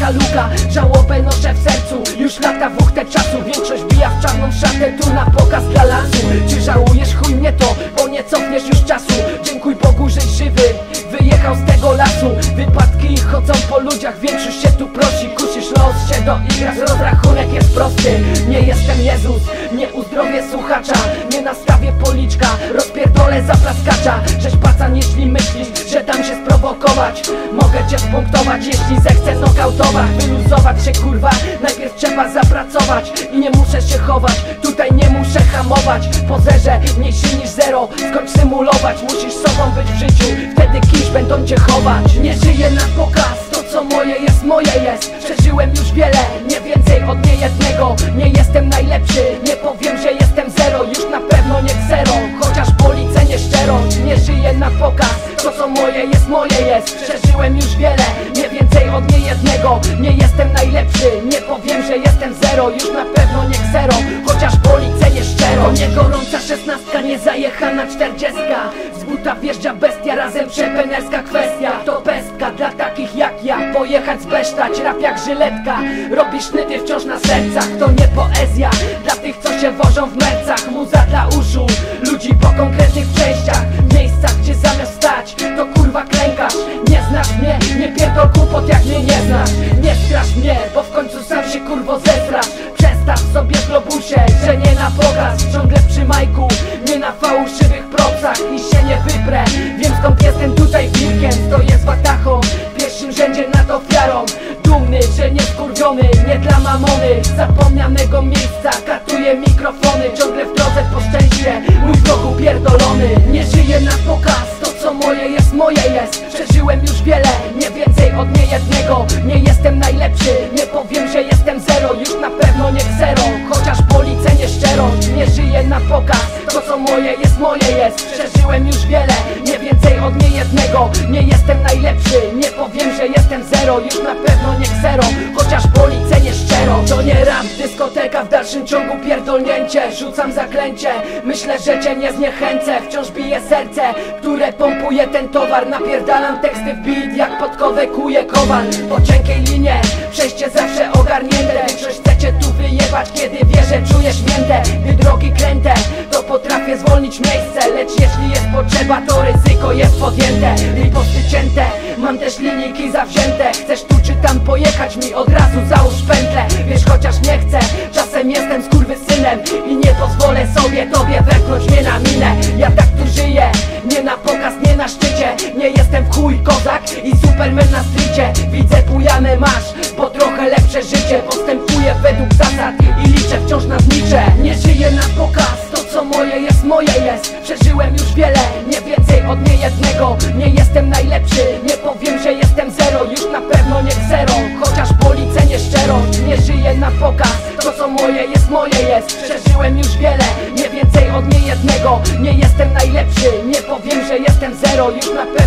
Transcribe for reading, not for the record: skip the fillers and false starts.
ta luka. Żałobę noszę w sercu, już lata wuchtę czasu. Większość bija w czarną szatę, tu na pokaz dla lasu. Czy żałujesz? Chuj mnie to, bo nie cofniesz już czasu. Dziękuj Bogu, żeś żywy, wyjechał z tego lasu. Wypadki chodzą po ludziach, większość się tu prosi. Kusisz los, się doigrasz, rozrachunek jest prosty. Nie jestem Jezus, nie uzdrowię słuchacza, nie nastawię policzka, rozpierdolę zaplaskacza. Żeś pacan, jeśli myślisz, że dam się sprowokować. Mogę cię spunktować, jeśli zechcę nokautować. Wyluzować się kurwa, najpierw trzeba zapracować. I nie muszę się chować, tutaj nie muszę hamować. Pozerze, mniejszy niż zero, skończ symulować. Musisz sobą być w życiu, wtedy kimś będą cię chować. Nie żyję na pokaz, to co moje jest. Przeżyłem już wiele, nie więcej od niejednego. Nie jestem najlepszy, nie powiem, że jestem zero. Już na pewno nie ksero, chociaż boli cenię szczerość. Nie żyję na pokaz, to co moje jest. Przeżyłem już wiele, nie więcej od niejednego. Nie jestem najlepszy, nie powiem, że jestem zero. Już na pewno nie ksero, chociaż boli cenię szczero. To nie gorąca 16, nie zajechana 40. Z buta wjeżdża bestia, razem przepenerska kwestia. To pestka dla takich jak ja, pojechać zbesztać. Rap jak żyletka, robisz sznyty wciąż na sercach. To nie poezja, dla tych co się wożą w mercach. Muza dla uszu, ludzi po konkretnych przejściach. Miejscach, gdzie zamiast stać, to kurwa klękasz. Nie znasz mnie, nie pierdol głupot jak mnie nie znasz. Nie strasz mnie, bo w końcu sam się kurwo zesrasz. Przestaw sobie w globusie, że nie na pokaz. Ciągle przy majku, nie na fałszywych propsach. I się nie wyprę, wiem skąd jestem tutaj wilkiem. Stoję z watachą, w pierwszym rzędzie nad ofiarą. Dumny, że nie skurwiony, nie dla mamony. Zapomnianego miejsca, katuję mikrofony. Ciągle w drodze po szczęście, mój wrogu pierdolony. Nie żyję na pokaz, to co moje jest. Przeżyłem już wiele, nie więcej od niejednego. Nie jestem najlepszy, nie powiem, że jestem zero. Już na pewno nie ksero, chociaż boli cenię szczerość. Nie żyję na pokaz, to co moje jest. Przeżyłem już wiele, nie więcej od niejednego. Nie jestem najlepszy, nie powiem, że jestem zero. Już na pewno nie ksero, chociaż boli cenię szczero. To nie rap, dyskoteka, w dalszym ciągu pierdolnięcie. Rzucam zaklęcie, myślę, że cię nie zniechęcę. Wciąż bije serce, które pompuje ten towar. Napierdalam teksty w beat, jak podkowę kuje kowal. Po cienkiej linie, przejście zawsze ogarnięte. Większość chcecie tu wyjebać, kiedy wie, że czujesz miętę. Gdy drogi kręte, to potrafię zwolnić miejsce. Lecz jeśli jest potrzeba, to ryzyko jest podjęte. Riposty cięte, mam też linijki zawzięte. Chcesz tu czy tam pojechać, mi od razu załóż pętlę. Wiesz, chociaż nie chcę, czasem jestem skurwysynem. I nie pozwolę sobie tobie wepchnąć mnie na minę. Ja tak tu żyję, nie na pokaz, nie na szczycie. Nie jestem w chuj kozak i superman na strycie. Widzę bujane masz, bo trochę lepsze życie. Postępuję według zasad i liczę wciąż na znicze. Nie żyję na pokaz, to co moje jest. Przeżyłem już wiele, nie więcej od niejednego. Nie jestem najlepszy, nie powiem, że jestem zero. Już na pewno nie ksero, chociaż boli cenię szczerość. Nie żyję na pokaz, to co moje jest. Przeżyłem już wiele, nie więcej od niejednego. Nie jestem najlepszy, nie powiem, że jestem zero. Już na pewno